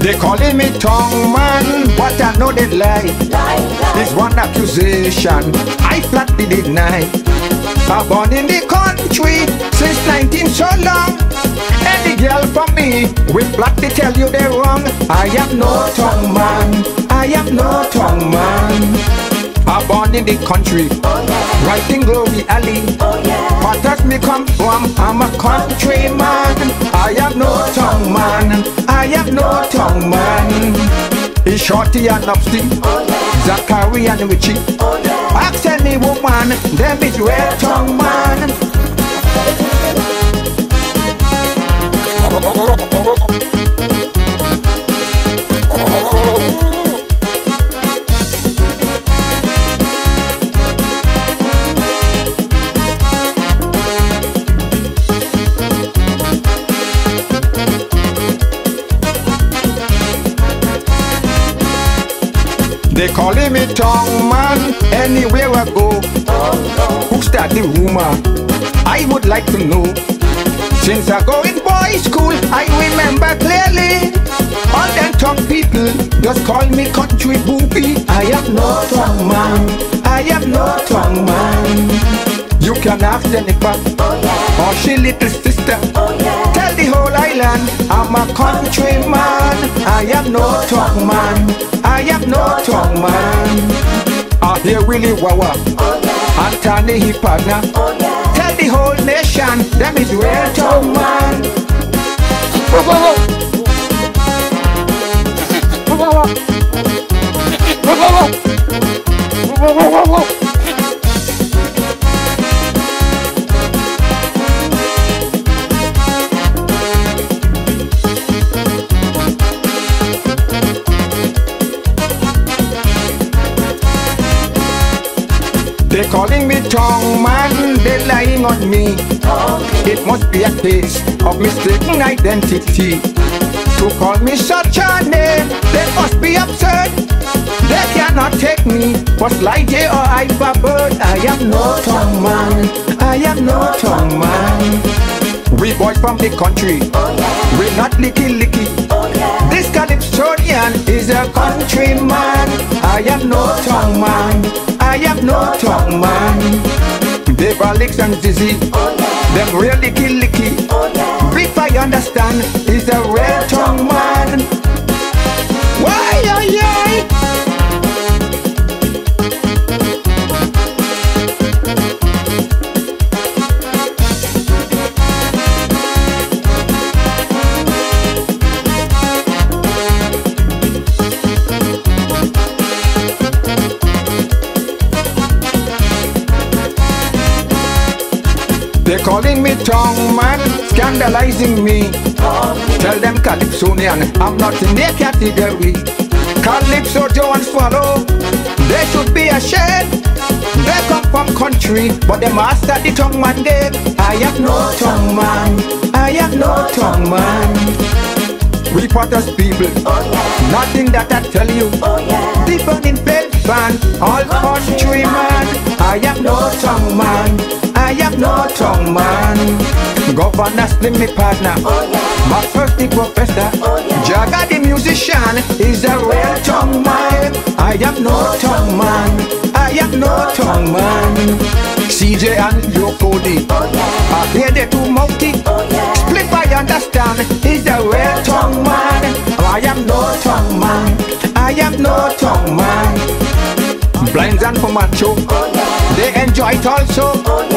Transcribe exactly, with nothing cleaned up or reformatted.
They calling me tongue man, but I know they lie. This one accusation I flatly deny. I'm born in the country since nineteen so long. Any girl from me will flatly tell you they're wrong. I am no tongue man, I am no tongue man. I'm born in the country, oh, yeah. Right in Glory Alley, oh, yeah. But as me come from, I'm a countryman. I am no tongue man, I am no tongue man. It's Shorty and Upsty, oh, yeah. Zachary and Richie, oh, yeah. Ask any woman, them is real tongue man. They calling me tongue man anywhere I go. Oh, no. Who start the rumor? I would like to know. Since I go in boys' school, I remember clearly. All them tongue people just call me country booby. I am no tongue man, I am no tongue man. You can ask Jennifer, oh, yeah. Or she little sister, oh, yeah. Tell the whole island I'm a countryman. I am no tongue man, I am no tongue man. I hear Willie Wawa, oh, yeah. Anthony Hipagna, oh, yeah. Tell the whole nation them is real tongue man. They calling me tongue man, they lying on me. It must be a case of mistaken identity. To call me such a name, they must be absurd. They cannot take me for sly J or Alphabet. I am no tongue man, I am no tongue man. We boys from the country, oh, yeah. We're not licky licky, oh, yeah. This Calypsonian is a countryman. I am no tongue man, I am no tongue man. Dave, Alex and Dizzy, oh, yeah. Them real licky licky, oh, yeah. Brief I understand is a real tongue man. Why, oh, yeah. They calling me tongue man, scandalizing me. Tell them Calypsonian, I'm not in their category. Calypso, Joe and Swallow, they should be ashamed. They come from country, but they master the tongue man they. I am no tongue man, I am no tongue man. We Potters people, oh, yeah. Nothing that I tell you, oh, yeah. The burning bed fan, all countryman. I am no tongue man, I am no tongue man. Governor Slim, me partner, oh, yeah. My first the professor, oh, yeah. Jaga the musician is a real tongue man. I am no tongue man, I am no tongue man. C J and Yokodi, oh, yeah. I hear the two mouthy, oh, yeah. Split I understand is a real tongue man. I am no tongue man, I am no tongue man. Blinds and for macho, oh, yeah. They enjoy it also, oh, yeah.